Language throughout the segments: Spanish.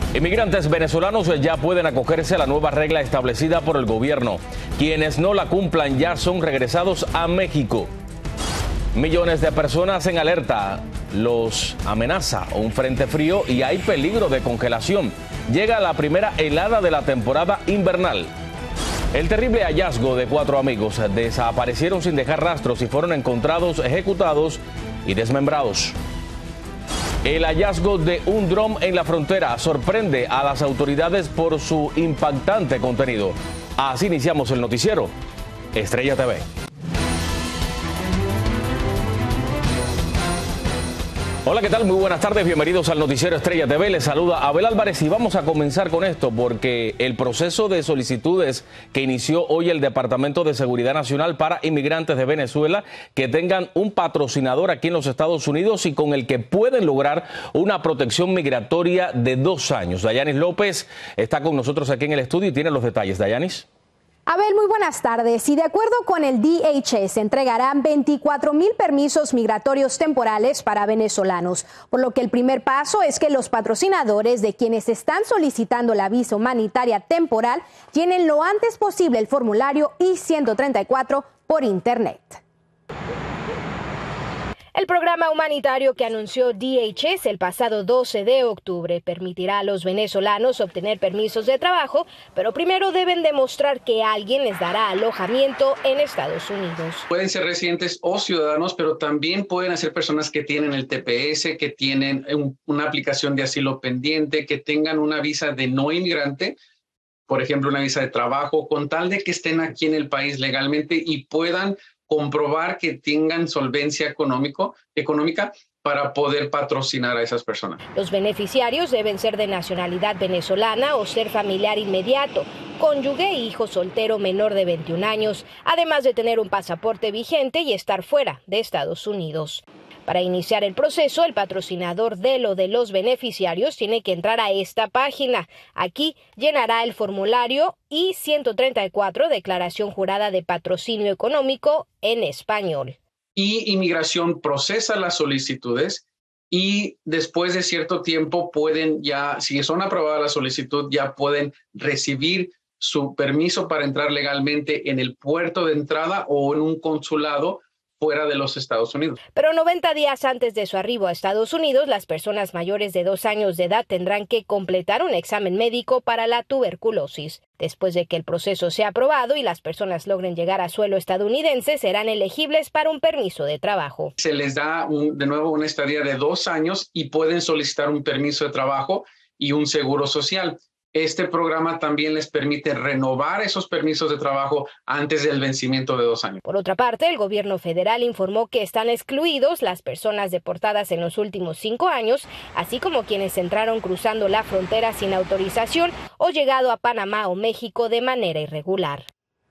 Inmigrantes venezolanos ya pueden acogerse a la nueva regla establecida por el gobierno. Quienes no la cumplan ya son regresados a México. Millones de personas en alerta. Los amenaza un frente frío y hay peligro de congelación. Llega la primera helada de la temporada invernal. El terrible hallazgo de 4 amigos. Desaparecieron sin dejar rastros y fueron encontrados, ejecutados y desmembrados. El hallazgo de un dron en la frontera sorprende a las autoridades por su impactante contenido. Así iniciamos el noticiero Estrella TV. Hola, ¿qué tal? Muy buenas tardes, bienvenidos al noticiero Estrella TV. Les saluda Abel Álvarez y vamos a comenzar con esto porque el proceso de solicitudes que inició hoy el Departamento de Seguridad Nacional para inmigrantes de Venezuela que tengan un patrocinador aquí en los Estados Unidos y con el que pueden lograr una protección migratoria de 2 años. Dayanis López está con nosotros aquí en el estudio y tiene los detalles. Dayanis. Abel, muy buenas tardes. Y de acuerdo con el DHS, se entregarán 24,000 permisos migratorios temporales para venezolanos, por lo que el primer paso es que los patrocinadores de quienes están solicitando la visa humanitaria temporal llenen lo antes posible el formulario I-134 por Internet. El programa humanitario que anunció DHS el pasado 12 de octubre permitirá a los venezolanos obtener permisos de trabajo, pero primero deben demostrar que alguien les dará alojamiento en Estados Unidos. Pueden ser residentes o ciudadanos, pero también pueden ser personas que tienen el TPS, que tienen una aplicación de asilo pendiente, que tengan una visa de no inmigrante, por ejemplo, una visa de trabajo, con tal de que estén aquí en el país legalmente y puedan comprobar que tengan solvencia económica para poder patrocinar a esas personas. Los beneficiarios deben ser de nacionalidad venezolana o ser familiar inmediato, cónyuge, hijo soltero menor de 21 años, además de tener un pasaporte vigente y estar fuera de Estados Unidos. Para iniciar el proceso, el patrocinador de los beneficiarios tiene que entrar a esta página. Aquí llenará el formulario I-134, declaración jurada de patrocinio económico en español. Y Inmigración procesa las solicitudes y después de cierto tiempo pueden ya, si son aprobadas la solicitud, ya pueden recibir su permiso para entrar legalmente en el puerto de entrada o en un consulado fuera de los Estados Unidos. Pero 90 días antes de su arribo a Estados Unidos, las personas mayores de 2 años de edad tendrán que completar un examen médico para la tuberculosis. Después de que el proceso sea aprobado y las personas logren llegar a suelo estadounidense, serán elegibles para un permiso de trabajo. Se les da de nuevo una estadía de 2 años y pueden solicitar un permiso de trabajo y un seguro social. Este programa también les permite renovar esos permisos de trabajo antes del vencimiento de 2 años. Por otra parte, el gobierno federal informó que están excluidos las personas deportadas en los últimos 5 años, así como quienes entraron cruzando la frontera sin autorización o llegado a Panamá o México de manera irregular.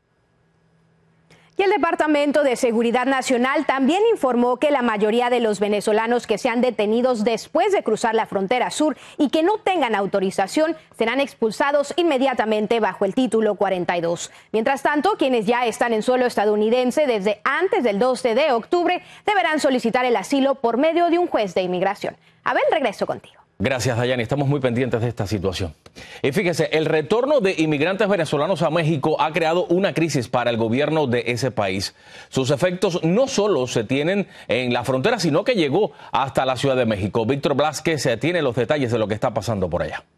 Y el Departamento de Seguridad Nacional también informó que la mayoría de los venezolanos que sean detenidos después de cruzar la frontera sur y que no tengan autorización serán expulsados inmediatamente bajo el título 42. Mientras tanto, quienes ya están en suelo estadounidense desde antes del 12 de octubre deberán solicitar el asilo por medio de un juez de inmigración. Abel, regreso contigo. Gracias, Dayani. Estamos muy pendientes de esta situación. Y fíjese, el retorno de inmigrantes venezolanos a México ha creado una crisis para el gobierno de ese país. Sus efectos no solo se tienen en la frontera, sino que llegó hasta la Ciudad de México. Víctor Blázquez tiene los detalles de lo que está pasando por allá.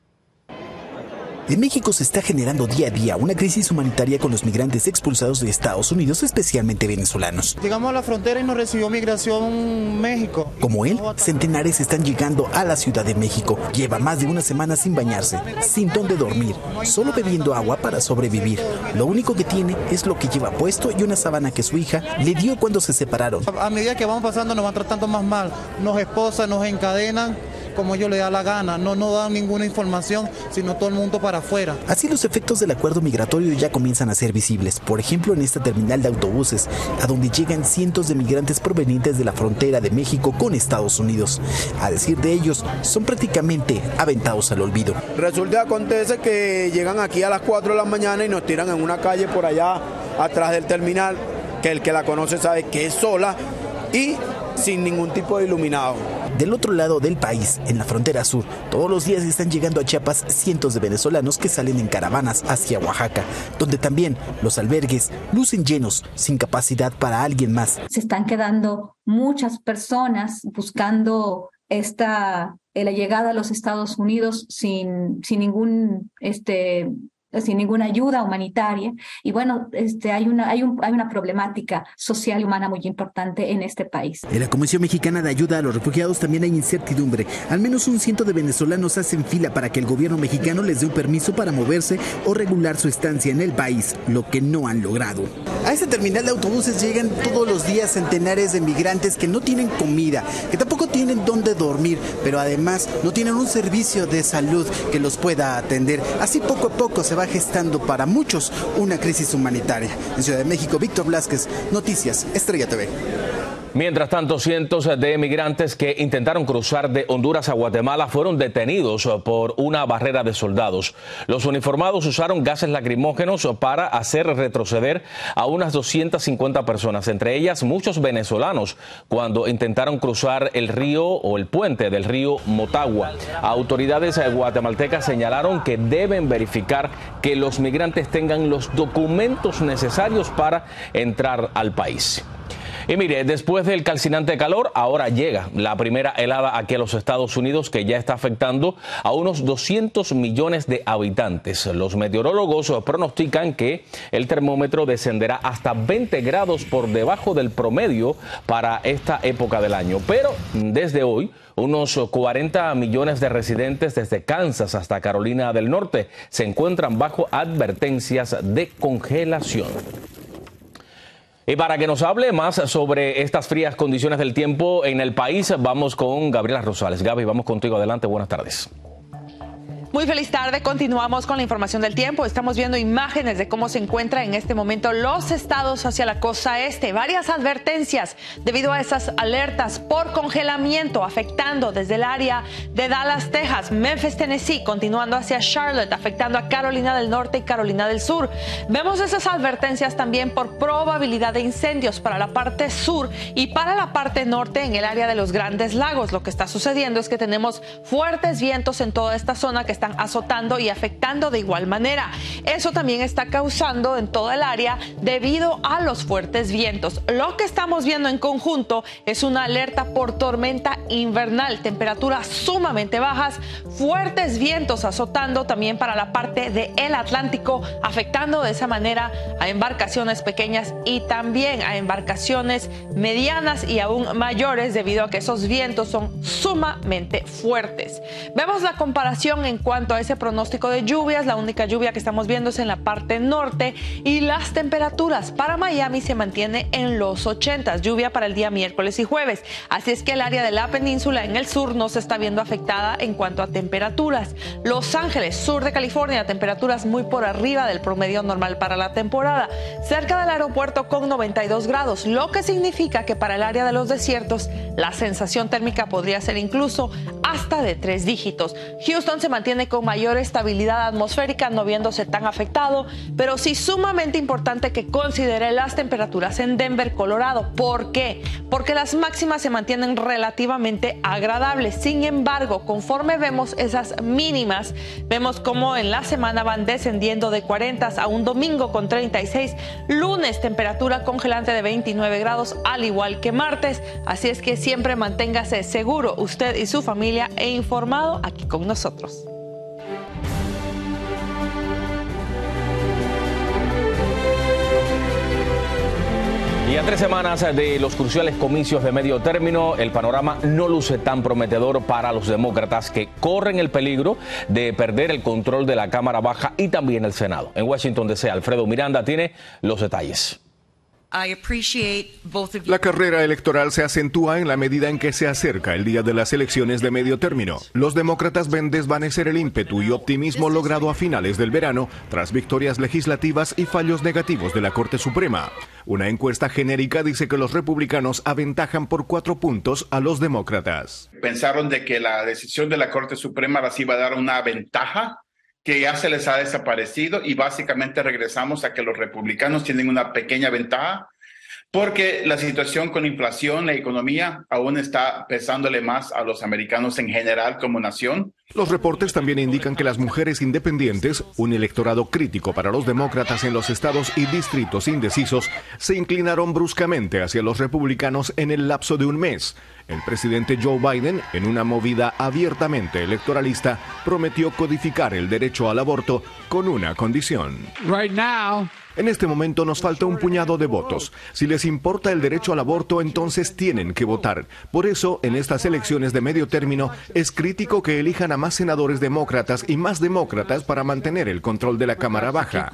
En México se está generando día a día una crisis humanitaria con los migrantes expulsados de Estados Unidos, especialmente venezolanos. Llegamos a la frontera y nos recibió Migración México. Como él, centenares están llegando a la Ciudad de México. Lleva más de una semana sin bañarse, sin dónde dormir, solo bebiendo agua para sobrevivir. Lo único que tiene es lo que lleva puesto y una sábana que su hija le dio cuando se separaron. A medida que vamos pasando nos van tratando más mal. Nos esposan, nos encadenan como ellos les da la gana. No nos dan ninguna información, sino todo el mundo para afuera. Así los efectos del acuerdo migratorio ya comienzan a ser visibles. Por ejemplo, en esta terminal de autobuses, a donde llegan cientos de migrantes provenientes de la frontera de México con Estados Unidos. A decir de ellos, son prácticamente aventados al olvido. Resulta acontece que llegan aquí a las 4 de la mañana y nos tiran en una calle por allá atrás del terminal, que el que la conoce sabe que es sola y sin ningún tipo de iluminado. Del otro lado del país, en la frontera sur, todos los días están llegando a Chiapas cientos de venezolanos que salen en caravanas hacia Oaxaca, donde también los albergues lucen llenos, sin capacidad para alguien más. Se están quedando muchas personas buscando la llegada a los Estados Unidos sin ninguna ayuda humanitaria. Y bueno, hay una problemática social y humana muy importante en este país. En la Comisión Mexicana de Ayuda a los Refugiados también hay incertidumbre. Al menos 100 de venezolanos hacen fila para que el gobierno mexicano les dé un permiso para moverse o regular su estancia en el país, lo que no han logrado. A este terminal de autobuses llegan todos los días centenares de migrantes que no tienen comida, que tampoco tienen dónde dormir, pero además no tienen un servicio de salud que los pueda atender. Así poco a poco se va gestando para muchos una crisis humanitaria. En Ciudad de México, Víctor Blázquez, Noticias Estrella TV. Mientras tanto, cientos de migrantes que intentaron cruzar de Honduras a Guatemala fueron detenidos por una barrera de soldados. Los uniformados usaron gases lacrimógenos para hacer retroceder a unas 250 personas, entre ellas muchos venezolanos, cuando intentaron cruzar el río o el puente del río Motagua. Autoridades guatemaltecas señalaron que deben verificar que los migrantes tengan los documentos necesarios para entrar al país. Y mire, después del calcinante calor, ahora llega la primera helada aquí a los Estados Unidos, que ya está afectando a unos 200 millones de habitantes. Los meteorólogos pronostican que el termómetro descenderá hasta 20 grados por debajo del promedio para esta época del año. Pero desde hoy, unos 40 millones de residentes desde Kansas hasta Carolina del Norte se encuentran bajo advertencias de congelación. Y para que nos hable más sobre estas frías condiciones del tiempo en el país, vamos con Gabriela Rosales. Gaby, vamos contigo. Adelante, buenas tardes. Muy feliz tarde, continuamos con la información del tiempo. Estamos viendo imágenes de cómo se encuentran en este momento los estados hacia la costa este. Varias advertencias debido a esas alertas por congelamiento afectando desde el área de Dallas, Texas, Memphis, Tennessee, continuando hacia Charlotte, afectando a Carolina del Norte y Carolina del Sur. Vemos esas advertencias también por probabilidad de incendios para la parte sur y para la parte norte en el área de los Grandes Lagos. Lo que está sucediendo es que tenemos fuertes vientos en toda esta zona que están azotando y afectando de igual manera. Eso también está causando en toda el área debido a los fuertes vientos. Lo que estamos viendo en conjunto es una alerta por tormenta invernal, temperaturas sumamente bajas, fuertes vientos azotando también para la parte del Atlántico, afectando de esa manera a embarcaciones pequeñas y también a embarcaciones medianas y aún mayores debido a que esos vientos son sumamente fuertes. Vemos la comparación en cuanto a ese pronóstico de lluvias. La única lluvia que estamos viendo es en la parte norte y las temperaturas para Miami se mantiene en los 80, lluvia para el día miércoles y jueves. Así es que el área de la península en el sur no se está viendo afectada en cuanto a temperaturas. Los Ángeles, sur de California, temperaturas muy por arriba del promedio normal para la temporada. Cerca del aeropuerto con 92 grados, lo que significa que para el área de los desiertos la sensación térmica podría ser incluso hasta de 3 dígitos. Houston se mantiene con mayor estabilidad atmosférica, no viéndose tan afectado, pero sí sumamente importante que considere las temperaturas en Denver, Colorado. ¿Por qué? Porque las máximas se mantienen relativamente agradables. Sin embargo, conforme vemos esas mínimas, vemos cómo en la semana van descendiendo de 40 a un domingo con 36, lunes temperatura congelante de 29 grados, al igual que martes. Así es que siempre manténgase seguro usted y su familia e informado aquí con nosotros. Y a 3 semanas de los cruciales comicios de medio término, el panorama no luce tan prometedor para los demócratas, que corren el peligro de perder el control de la Cámara Baja y también el Senado. En Washington DC, Alfredo Miranda tiene los detalles. La carrera electoral se acentúa en la medida en que se acerca el día de las elecciones de medio término. Los demócratas ven desvanecer el ímpetu y optimismo logrado a finales del verano tras victorias legislativas y fallos negativos de la Corte Suprema. Una encuesta genérica dice que los republicanos aventajan por 4 puntos a los demócratas. Pensaron de que la decisión de la Corte Suprema les iba a dar una ventaja que ya se les ha desaparecido, y básicamente regresamos a que los republicanos tienen una pequeña ventaja, porque la situación con inflación, la economía, aún está pesándole más a los americanos en general como nación. Los reportes también indican que las mujeres independientes, un electorado crítico para los demócratas en los estados y distritos indecisos, se inclinaron bruscamente hacia los republicanos en el lapso de un mes. El presidente Joe Biden, en una movida abiertamente electoralista, prometió codificar el derecho al aborto con una condición. En este momento nos falta un puñado de votos. Si les importa el derecho al aborto, entonces tienen que votar. Por eso, en estas elecciones de medio término, es crítico que elijan a más senadores demócratas y más demócratas para mantener el control de la Cámara Baja.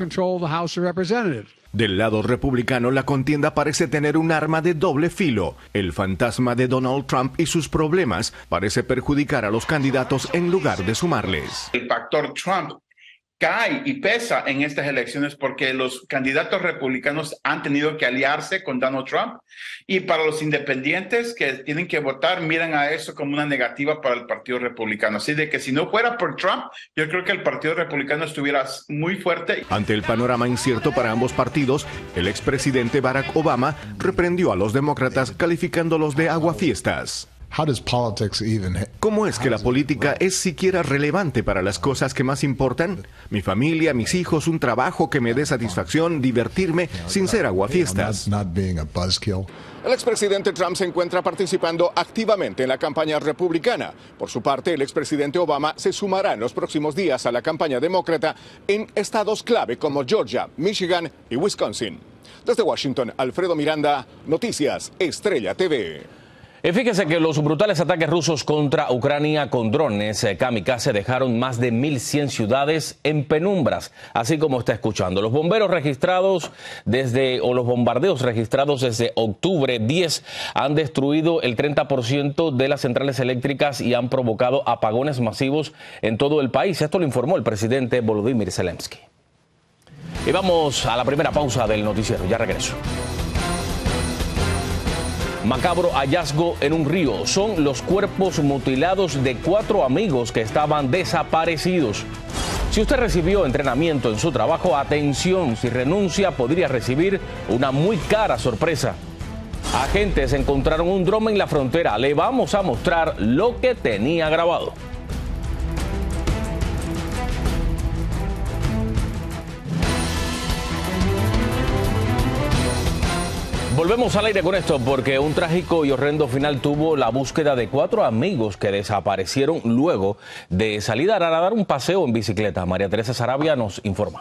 Del lado republicano, la contienda parece tener un arma de doble filo. El fantasma de Donald Trump y sus problemas parece perjudicar a los candidatos en lugar de sumarles. El factor Trump cae y pesa en estas elecciones porque los candidatos republicanos han tenido que aliarse con Donald Trump, y para los independientes que tienen que votar miran a eso como una negativa para el Partido Republicano. Así de que si no fuera por Trump, yo creo que el Partido Republicano estuviera muy fuerte. Ante el panorama incierto para ambos partidos, el expresidente Barack Obama reprendió a los demócratas calificándolos de aguafiestas. ¿Cómo es que la política es siquiera relevante para las cosas que más importan? Mi familia, mis hijos, un trabajo que me dé satisfacción, divertirme, sin ser aguafiestas. El expresidente Trump se encuentra participando activamente en la campaña republicana. Por su parte, el expresidente Obama se sumará en los próximos días a la campaña demócrata en estados clave como Georgia, Michigan y Wisconsin. Desde Washington, Alfredo Miranda, Noticias Estrella TV. Y fíjese que los brutales ataques rusos contra Ucrania con drones kamikaze dejaron más de 1.100 ciudades en penumbras, así como está escuchando. Los bomberos registrados los bombardeos registrados desde octubre 10 han destruido el 30% de las centrales eléctricas y han provocado apagones masivos en todo el país. Esto lo informó el presidente Volodymyr Zelensky. Y vamos a la primera pausa del noticiero. Ya regreso. Macabro hallazgo en un río. Son los cuerpos mutilados de 4 amigos que estaban desaparecidos. Si usted recibió entrenamiento en su trabajo, atención, si renuncia podría recibir una muy cara sorpresa. Agentes encontraron un dron en la frontera. Le vamos a mostrar lo que tenía grabado. Volvemos al aire con esto porque un trágico y horrendo final tuvo la búsqueda de 4 amigos que desaparecieron luego de salir a dar un paseo en bicicleta. María Teresa Sarabia nos informa.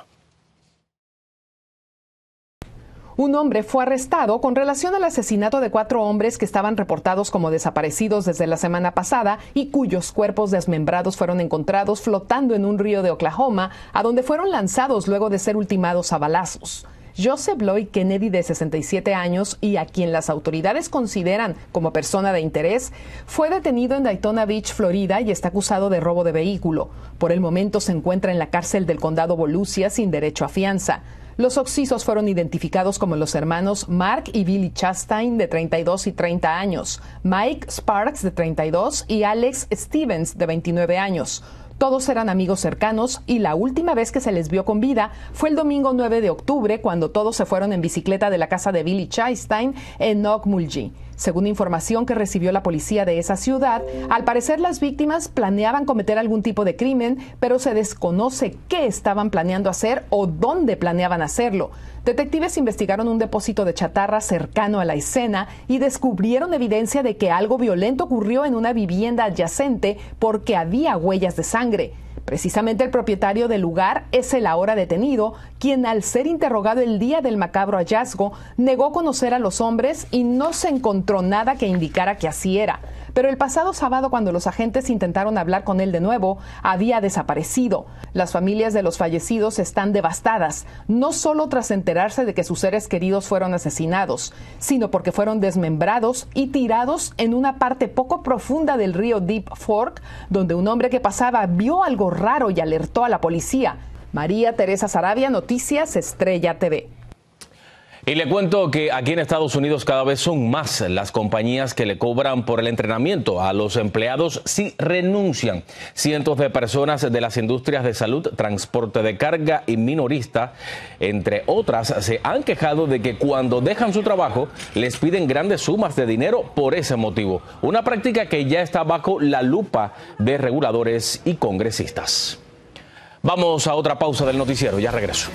Un hombre fue arrestado con relación al asesinato de 4 hombres que estaban reportados como desaparecidos desde la semana pasada y cuyos cuerpos desmembrados fueron encontrados flotando en un río de Oklahoma, a donde fueron lanzados luego de ser ultimados a balazos. Joseph Lloyd Kennedy, de 67 años y a quien las autoridades consideran como persona de interés, fue detenido en Daytona Beach, Florida, y está acusado de robo de vehículo. Por el momento se encuentra en la cárcel del condado Volusia sin derecho a fianza. Los occisos fueron identificados como los hermanos Mark y Billy Chastain, de 32 y 30 años, Mike Sparks, de 32, y Alex Stevens, de 29 años. Todos eran amigos cercanos y la última vez que se les vio con vida fue el domingo 9 de octubre, cuando todos se fueron en bicicleta de la casa de Billy Chastain en Okmulgee. Según información que recibió la policía de esa ciudad, al parecer las víctimas planeaban cometer algún tipo de crimen, pero se desconoce qué estaban planeando hacer o dónde planeaban hacerlo. Detectives investigaron un depósito de chatarra cercano a la escena y descubrieron evidencia de que algo violento ocurrió en una vivienda adyacente porque había huellas de sangre. Precisamente el propietario del lugar es el ahora detenido, quien al ser interrogado el día del macabro hallazgo negó conocer a los hombres y no se encontró nada que indicara que así era. Pero el pasado sábado, cuando los agentes intentaron hablar con él de nuevo, había desaparecido. Las familias de los fallecidos están devastadas, no solo tras enterarse de que sus seres queridos fueron asesinados, sino porque fueron desmembrados y tirados en una parte poco profunda del río Deep Fork, donde un hombre que pasaba vio algo raro y alertó a la policía. María Teresa Sarabia, Noticias Estrella TV. Y le cuento que aquí en Estados Unidos cada vez son más las compañías que le cobran por el entrenamiento a los empleados si renuncian. Cientos de personas de las industrias de salud, transporte de carga y minorista, entre otras, se han quejado de que cuando dejan su trabajo les piden grandes sumas de dinero por ese motivo. Una práctica que ya está bajo la lupa de reguladores y congresistas. Vamos a otra pausa del noticiero, ya regreso.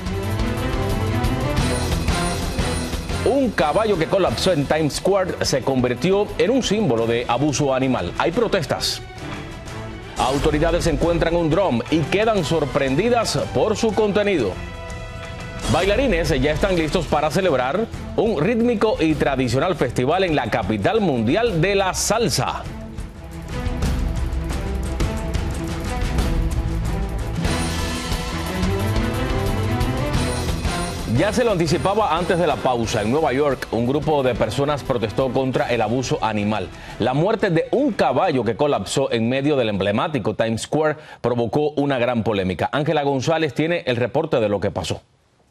Un caballo que colapsó en Times Square se convirtió en un símbolo de abuso animal. Hay protestas. Autoridades encuentran un dron y quedan sorprendidas por su contenido. Bailarines ya están listos para celebrar un rítmico y tradicional festival en la capital mundial de la salsa. Ya se lo anticipaba antes de la pausa. En Nueva York, un grupo de personas protestó contra el abuso animal. La muerte de un caballo que colapsó en medio del emblemático Times Square provocó una gran polémica. Ángela González tiene el reporte de lo que pasó.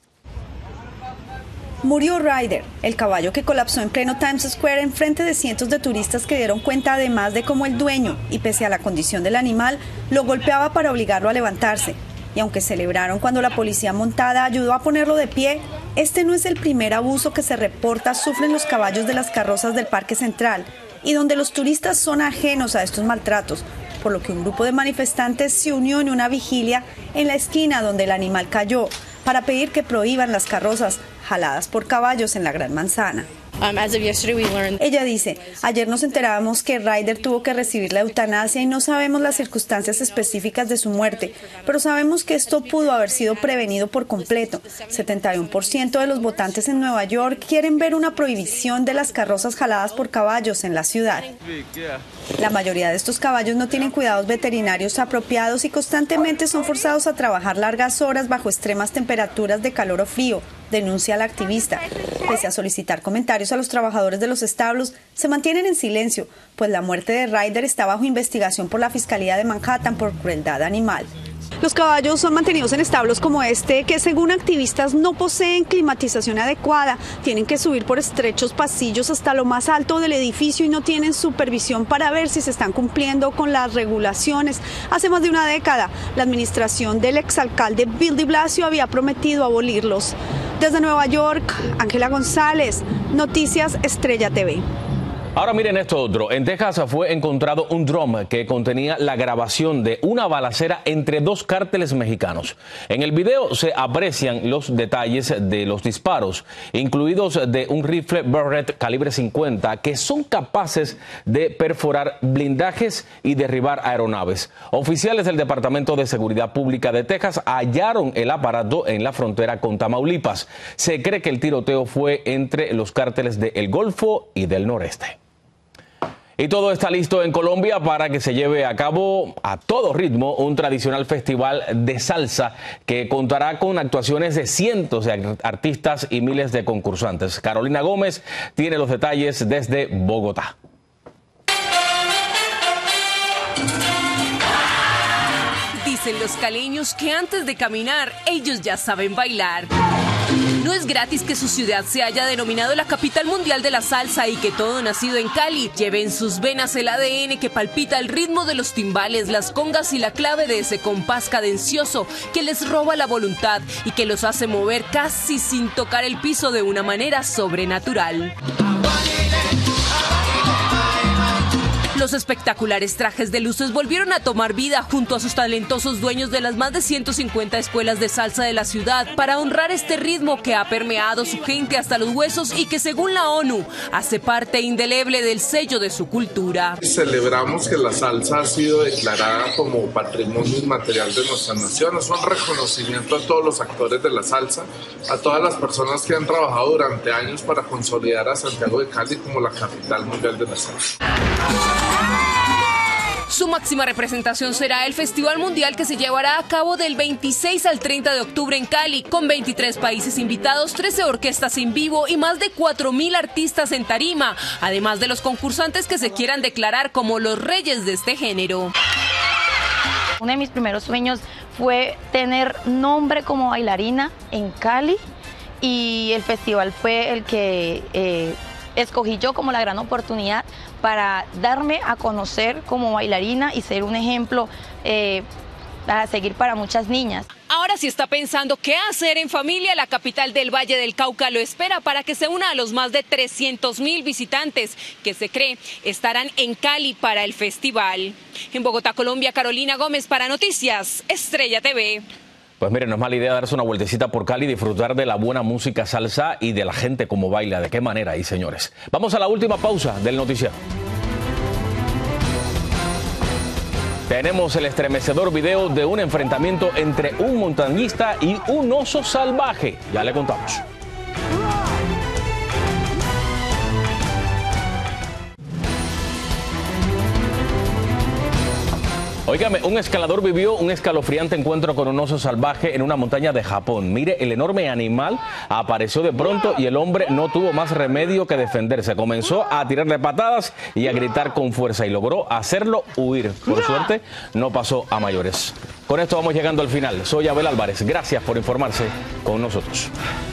Murió Ryder, el caballo que colapsó en pleno Times Square en frente de cientos de turistas que dieron cuenta además de cómo el dueño, y pese a la condición del animal, lo golpeaba para obligarlo a levantarse. Y aunque celebraron cuando la policía montada ayudó a ponerlo de pie, este no es el primer abuso que se reporta sufren los caballos de las carrozas del Parque Central y donde los turistas son ajenos a estos maltratos, por lo que un grupo de manifestantes se unió en una vigilia en la esquina donde el animal cayó para pedir que prohíban las carrozas jaladas por caballos en la Gran Manzana. Ella dice, ayer nos enterábamos que Ryder tuvo que recibir la eutanasia y no sabemos las circunstancias específicas de su muerte, pero sabemos que esto pudo haber sido prevenido por completo. 71% de los votantes en Nueva York quieren ver una prohibición de las carrozas jaladas por caballos en la ciudad. La mayoría de estos caballos no tienen cuidados veterinarios apropiados y constantemente son forzados a trabajar largas horas bajo extremas temperaturas de calor o frío, denuncia la activista. Pese a solicitar comentarios a los trabajadores de los establos, se mantienen en silencio, pues la muerte de Ryder está bajo investigación por la Fiscalía de Manhattan por crueldad animal. Los caballos son mantenidos en establos como este, que según activistas no poseen climatización adecuada, tienen que subir por estrechos pasillos hasta lo más alto del edificio y no tienen supervisión para ver si se están cumpliendo con las regulaciones. Hace más de una década, la administración del exalcalde Bill de Blasio había prometido abolirlos. Desde Nueva York, Ángela González, Noticias Estrella TV. Ahora miren esto otro. En Texas fue encontrado un dron que contenía la grabación de una balacera entre dos cárteles mexicanos. En el video se aprecian los detalles de los disparos, incluidos de un rifle Barrett calibre 50 que son capaces de perforar blindajes y derribar aeronaves. Oficiales del Departamento de Seguridad Pública de Texas hallaron el aparato en la frontera con Tamaulipas. Se cree que el tiroteo fue entre los cárteles de El Golfo y del Noreste. Y todo está listo en Colombia para que se lleve a cabo a todo ritmo un tradicional festival de salsa que contará con actuaciones de cientos de artistas y miles de concursantes. Carolina Gómez tiene los detalles desde Bogotá. Dicen los caleños que antes de caminar, ellos ya saben bailar. No es gratis que su ciudad se haya denominado la capital mundial de la salsa y que todo nacido en Cali lleve en sus venas el ADN que palpita el ritmo de los timbales, las congas y la clave de ese compás cadencioso que les roba la voluntad y que los hace mover casi sin tocar el piso de una manera sobrenatural. Los espectaculares trajes de luces volvieron a tomar vida junto a sus talentosos dueños de las más de 150 escuelas de salsa de la ciudad para honrar este ritmo que ha permeado su gente hasta los huesos y que según la ONU hace parte indeleble del sello de su cultura. Celebramos que la salsa ha sido declarada como patrimonio inmaterial de nuestra nación. Es un reconocimiento a todos los actores de la salsa, a todas las personas que han trabajado durante años para consolidar a Santiago de Cali como la capital mundial de la salsa. Su máxima representación será el Festival Mundial que se llevará a cabo del 26 al 30 de octubre en Cali, con 23 países invitados, 13 orquestas en vivo y más de 4.000 artistas en tarima, además de los concursantes que se quieran declarar como los reyes de este género. Uno de mis primeros sueños fue tener nombre como bailarina en Cali y el festival fue el que escogí yo como la gran oportunidad para darme a conocer como bailarina y ser un ejemplo a seguir para muchas niñas. Ahora si está pensando qué hacer en familia, la capital del Valle del Cauca lo espera para que se una a los más de 300.000 visitantes que se cree estarán en Cali para el festival. En Bogotá, Colombia, Carolina Gómez para Noticias Estrella TV. Pues miren, no es mala idea darse una vueltecita por Cali, disfrutar de la buena música salsa y de la gente como baila. ¿De qué manera ahí, señores? Vamos a la última pausa del noticiero. Tenemos el estremecedor video de un enfrentamiento entre un montañista y un oso salvaje. Ya le contamos. Óigame, un escalador vivió un escalofriante encuentro con un oso salvaje en una montaña de Japón. Mire, el enorme animal apareció de pronto y el hombre no tuvo más remedio que defenderse. Comenzó a tirarle patadas y a gritar con fuerza y logró hacerlo huir. Por suerte, no pasó a mayores. Con esto vamos llegando al final. Soy Abel Álvarez. Gracias por informarse con nosotros.